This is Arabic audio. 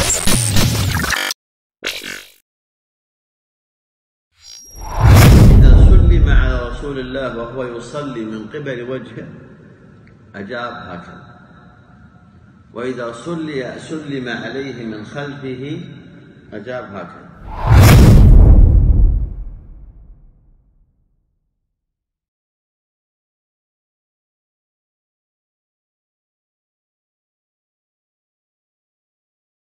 إذا سلم على رسول الله وهو يصلي من قبل وجهه أجاب هكذا، وإذا سلم عليه من خلفه أجاب هكذا.